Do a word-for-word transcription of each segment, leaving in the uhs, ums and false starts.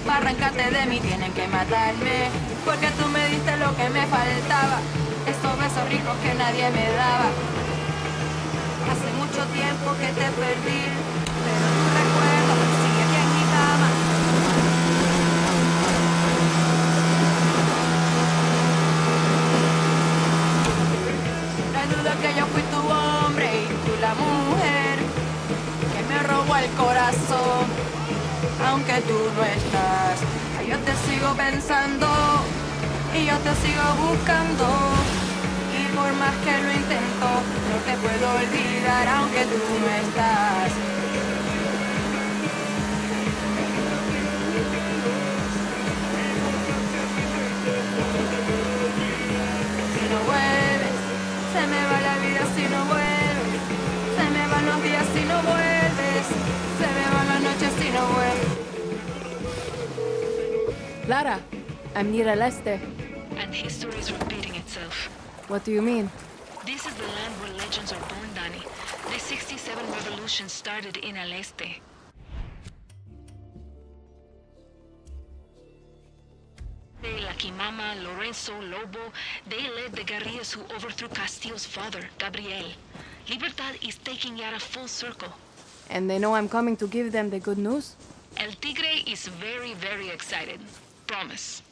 Para arrancarte de mí tienen que matarme, porque tú me diste lo que me faltaba, esos besos ricos que nadie me daba. Hace mucho tiempo que te perdí, pero tu recuerdo sigue aquí en mi cama. No hay duda que yo fui tu hombre y tú la mujer que me robó el corazón. Aunque tú no estás, yo te sigo pensando y yo te sigo buscando. Y por más que lo intento, no te puedo olvidar aunque tú no estás. Si no vuelves, se me va la vida si no vuelves. Se me van los días si no vuelves. Se me van las noches si no vuelves. Lara, I'm near Aleste. And history is repeating itself. What do you mean? This is the land where legends are born, Danny. The sixty-seven revolution started in Aleste. La Quimama, Lorenzo, Lobo, they led the guerrillas who overthrew Castillo's father, Gabriel. Libertad is taking Yara full circle. And they know I'm coming to give them the good news? El Tigre is very, very excited. Promise.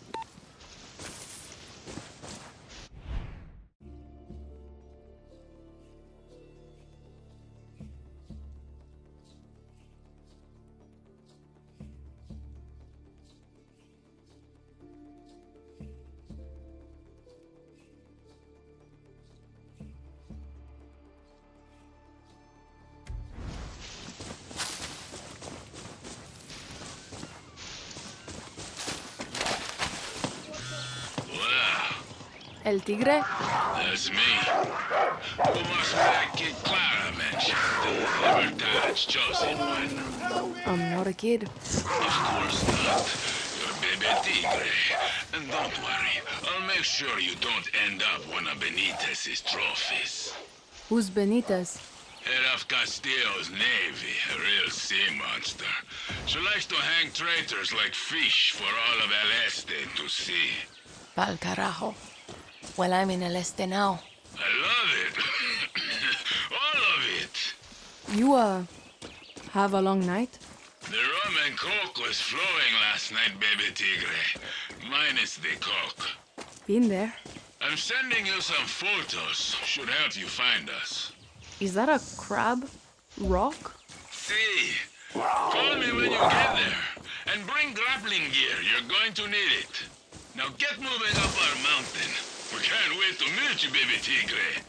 El Tigre? That's me. Who was that kid Clara mentioned? The Libertad's chosen one. I'm not a kid. Of course not. You're Bebe Tigre. And don't worry, I'll make sure you don't end up one of Benitez's trophies. Who's Benitez? Head of Castillo's navy, a real sea monster. She likes to hang traitors like fish for all of El Este to see. Pal carajo. Well, I'm in Aleste now. I love it. All of it. You, uh, have a long night? The rum and coke was flowing last night, Baby Tigre. Minus the coke. Been there. I'm sending you some photos. Should help you find us. Is that a crab? Rock? See. Call me when you get there. And bring grappling gear. You're going to need it. Now get moving up our mountain. We can't wait to meet you, Baby Tigre.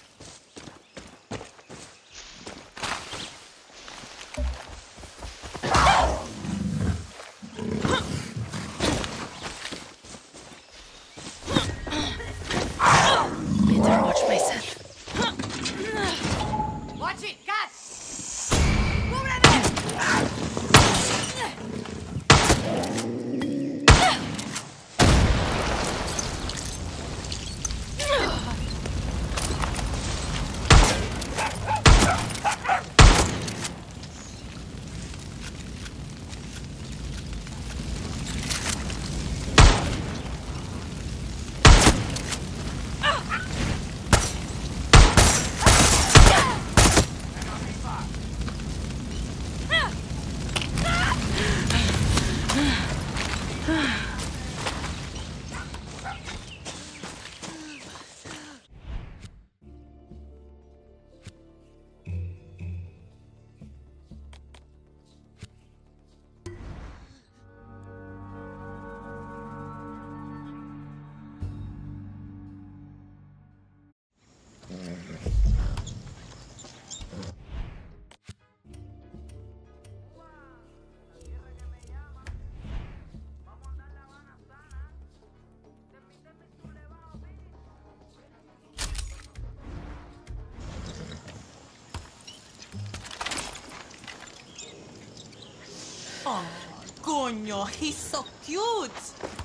Better watch myself. Watch it, cat! ¡Cúbreme! Oh, coño, he's so cute.